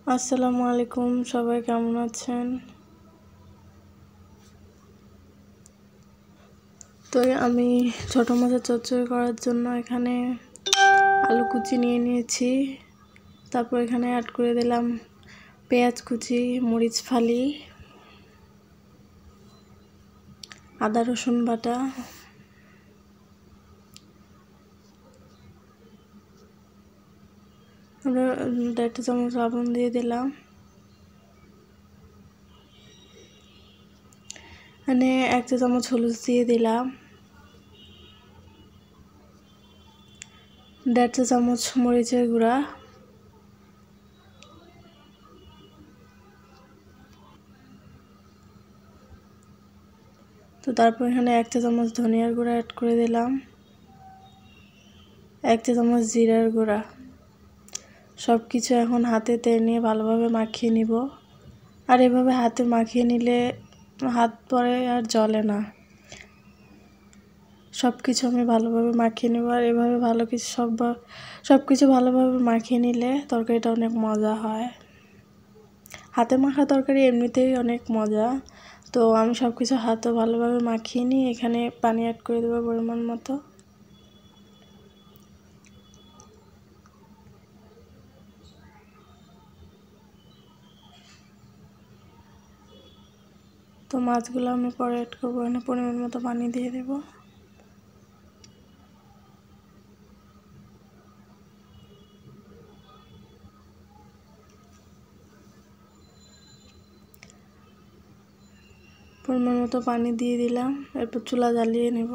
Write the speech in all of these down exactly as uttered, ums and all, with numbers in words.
আসসালামু আলাইকুম, সবাই কেমন আছেন? তো আমি ছোট মাছের চচ্চড়ি করার জন্য এখানে আলু কুচি নিয়ে নিয়েছি। তারপর এখানে অ্যাড করে দিলাম পেঁয়াজ কুচি, মরিচ ফালি, আদা রসুন বাটা, দেড় চামচ লবণ দিয়ে দিলাম। এখানে এক চা চামচ হলুদ দিয়ে দিলাম, দেড় চা চামচ মরিচের গুঁড়া, তো তারপর এখানে এক চা চামচ ধনিয়ার গুঁড়া অ্যাড করে দিলাম, এক চা চামচ জিরার গুঁড়া। সব কিছু এখন হাতে তেল নিয়ে ভালোভাবে মাখিয়ে নিব। আর এভাবে হাতে মাখিয়ে নিলে হাত পরে আর জ্বলে না। সব কিছু আমি ভালোভাবে মাখিয়ে নেব। আর এভাবে ভালো কিছু সব সব কিছু ভালোভাবে মাখিয়ে নিলে তরকারিটা অনেক মজা হয়। হাতে মাখা তরকারি এমনিতেই অনেক মজা। তো আমি সব কিছু হাতে ভালোভাবে মাখিয়ে নিয়ে এখানে পানি অ্যাড করে দেবো পরিমাণ মতো। তো মাছগুলো আমি পরে অ্যাড করবো। এখানে পরিমাণ মতো পানি দিয়ে দেবো। পরিমাণ মতো পানি দিয়ে দিলাম। এরপর চুলা জ্বালিয়ে নেব।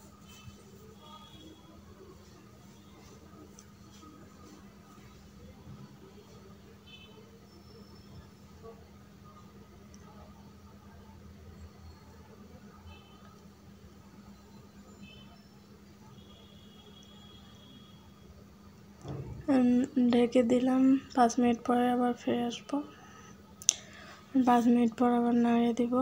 ঢেকে দিলাম। পাঁচ মিনিট পরে আবার ফিরে আসবো। পাঁচ মিনিট পর আবার নাড়িয়ে দিব।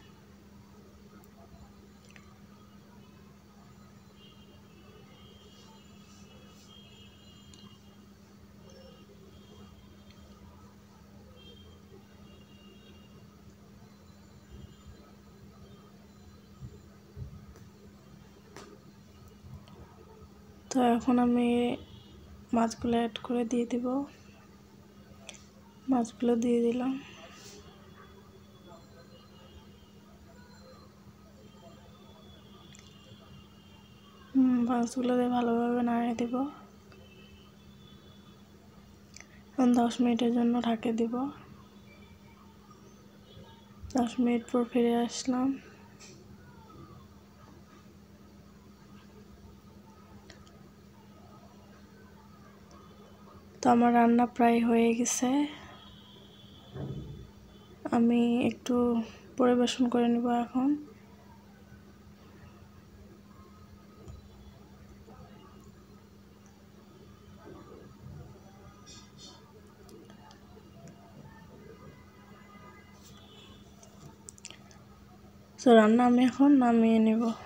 তো এখন আমি মাছগুলো অ্যাড করে দিয়ে দিব। মাছগুলো দিয়ে দিলাম। মাছগুলো দিয়ে ভালোভাবে নাড়িয়ে দিব। দশ মিনিটের জন্য ঢাকে দিব। দশ মিনিট পর ফিরে আসলাম। তো আমার রান্না প্রায় হয়ে গেছে। আমি একটু পরিবেশন করে নেব এখন। তো রান্না আমি এখন নামিয়ে নেব।